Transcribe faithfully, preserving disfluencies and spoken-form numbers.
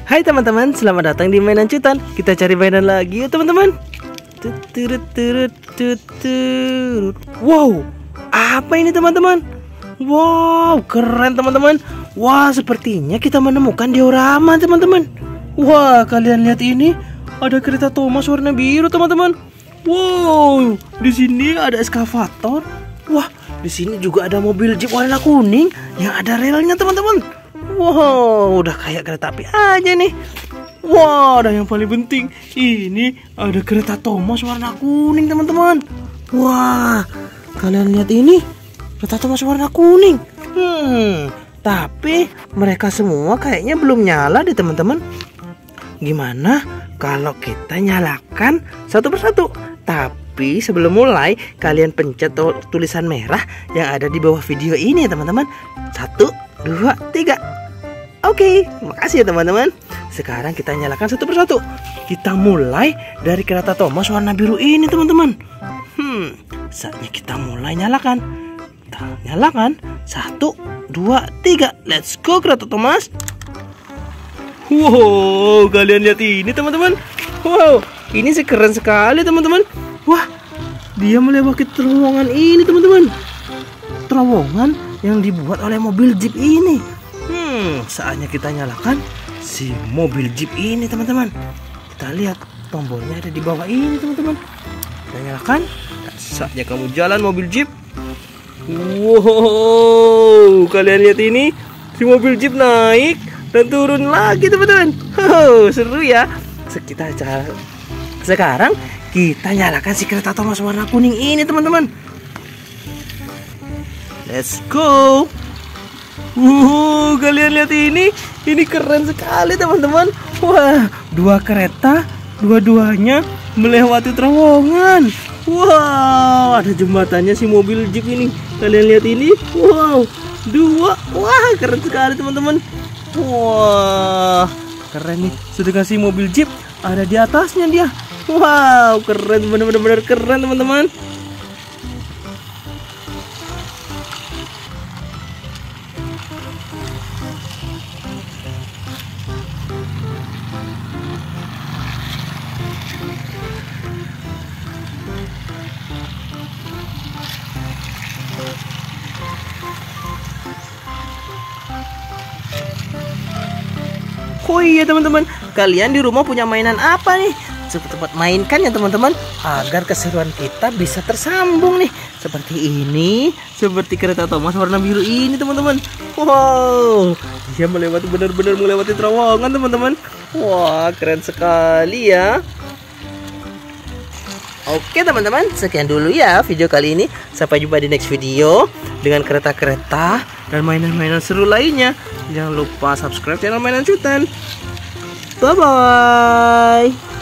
Hai teman-teman, selamat datang di mainan Cutan. Kita cari mainan lagi ya teman-teman. Wow, apa ini teman-teman? Wow, keren teman-teman. Wah, sepertinya kita menemukan diorama teman-teman. Wah, kalian lihat ini, ada kereta Thomas warna biru teman-teman. Wow, di sini ada eskavator. Wah, di sini juga ada mobil jeep warna kuning yang ada relnya teman-teman. Wow, udah kayak kereta api aja nih. Wow, dan yang paling penting, ini ada kereta Thomas warna kuning teman-teman. Wah, kalian lihat ini, kereta Thomas warna kuning. Hmm, tapi mereka semua kayaknya belum nyala deh teman-teman. Gimana kalau kita nyalakan satu persatu? Tapi sebelum mulai, kalian pencet tulisan merah yang ada di bawah video ini ya teman-teman. Satu, dua, tiga. Oke, makasih ya teman-teman. Sekarang kita nyalakan satu persatu. Kita mulai dari kereta Thomas warna biru ini teman-teman. Hmm, saatnya kita mulai nyalakan. Kita nyalakan. Satu, dua, tiga. Let's go kereta Thomas. Wow, kalian lihat ini teman-teman. Wow, ini sih keren sekali teman-teman. Wah, dia melewati terowongan ini teman-teman. Terowongan yang dibuat oleh mobil jeep ini. Hmm, saatnya kita nyalakan si mobil jeep ini teman-teman. Kita lihat tombolnya ada di bawah ini teman-teman. Kita nyalakan. Saatnya kamu jalan mobil jeep. Wow, kalian lihat ini, si mobil jeep naik dan turun lagi teman-teman. Oh, seru ya. Kita cara sekarang kita nyalakan si kereta Thomas warna kuning ini teman-teman. Let's go. Wow, kalian lihat ini, ini keren sekali teman-teman. Wah, dua kereta, dua-duanya melewati terowongan. Wow, ada jembatannya si mobil jeep ini. Kalian lihat ini, wow, dua, wah keren sekali teman-teman. Wah, keren nih. Sudah kasih mobil jeep ada di atasnya dia. Wow, keren, bener-bener keren teman-teman. Oh iya teman-teman, kalian di rumah punya mainan apa nih? Cepat-cepat mainkan ya teman-teman, agar keseruan kita bisa tersambung nih. Seperti ini, seperti kereta Thomas warna biru ini teman-teman. Wow, dia melewati, benar-benar melewati terowongan teman-teman. Wah, keren sekali ya. Oke teman-teman, sekian dulu ya video kali ini. Sampai jumpa di next video dengan kereta-kereta dan mainan-mainan seru lainnya. Jangan lupa subscribe channel Mainan Cutan. Bye bye.